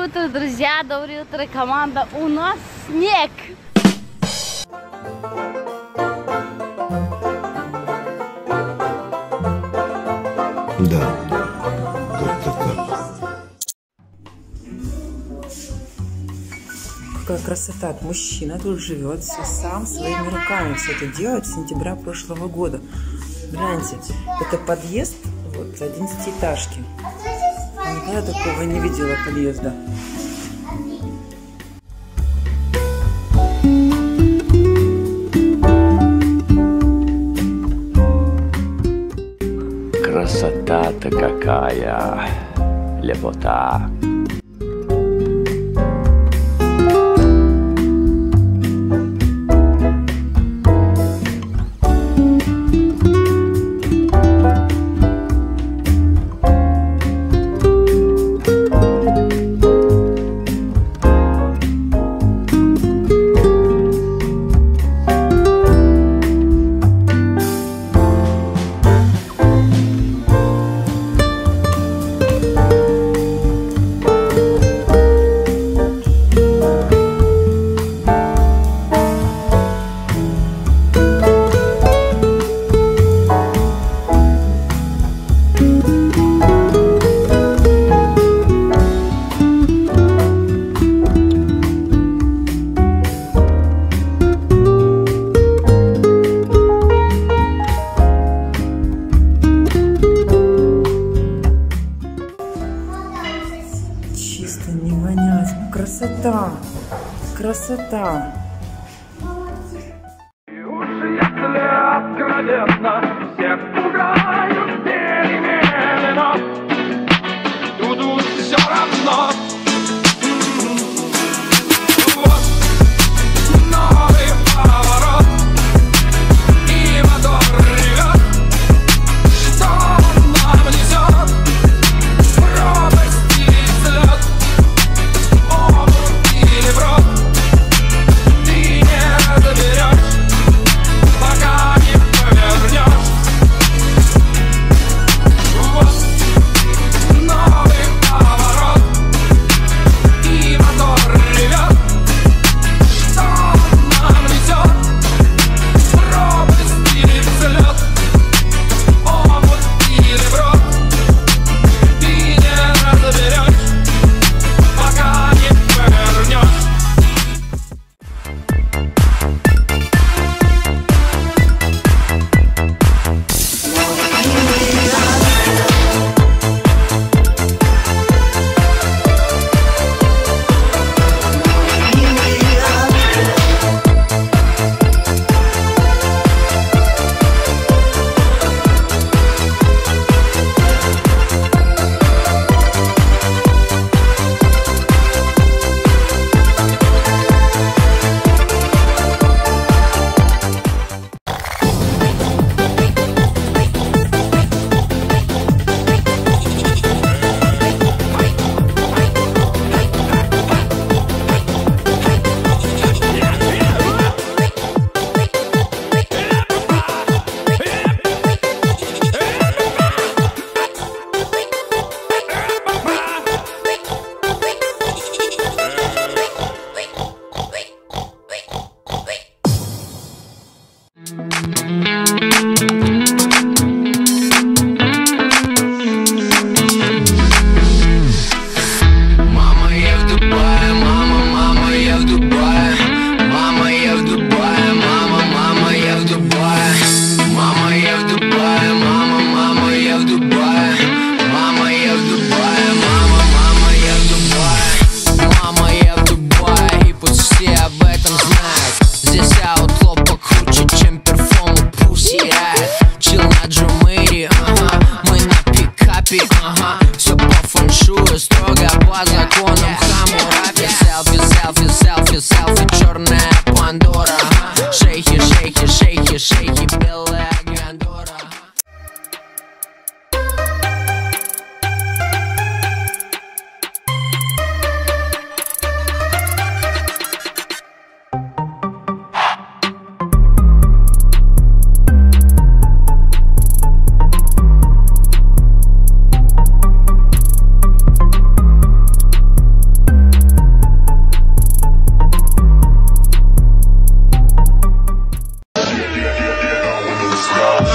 утро, друзья, доброе утро, команда. У нас снег. Да. Какая красота. Мужчина тут живет, все сам своими руками все это делает с сентября прошлого года. Гляньте, это подъезд вот 11-этажки. Никогда такого не видела подъезда. Красота-то какая, лепота. Чисто не вонять. Красота. Красота. И уж если откровенно всех пугают перемены, но тут все равно. Вот новый поворот, и мотор ревет. Что он нам несет? Пропасть или взлет, омут или брод, ты не заберешь, пока не повернешь. Вот новый поворот,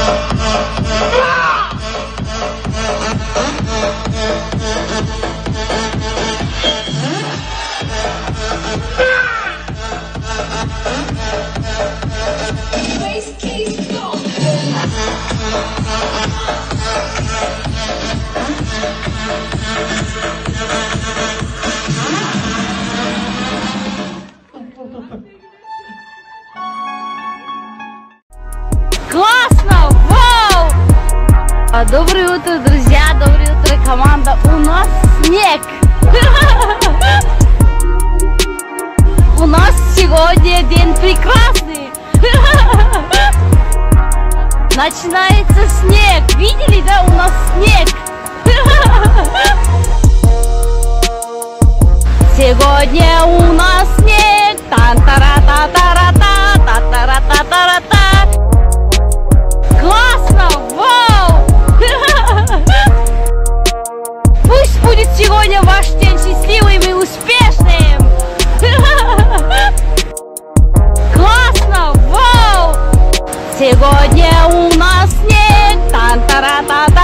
Классно! Вау! Доброе утро, друзья! Доброе утро, команда! У нас снег! У нас сегодня день прекрасный! Начинается снег! Видели, да? У нас снег! Сегодня у нас снег! Тан-тара-та-тара-та! Та-тара-та-тара-та! Классно! Вау! Пусть будет сегодня ваш день счастливым и успешным! Классно! Вау! Сегодня у нас снег! Тан-тара-та-та!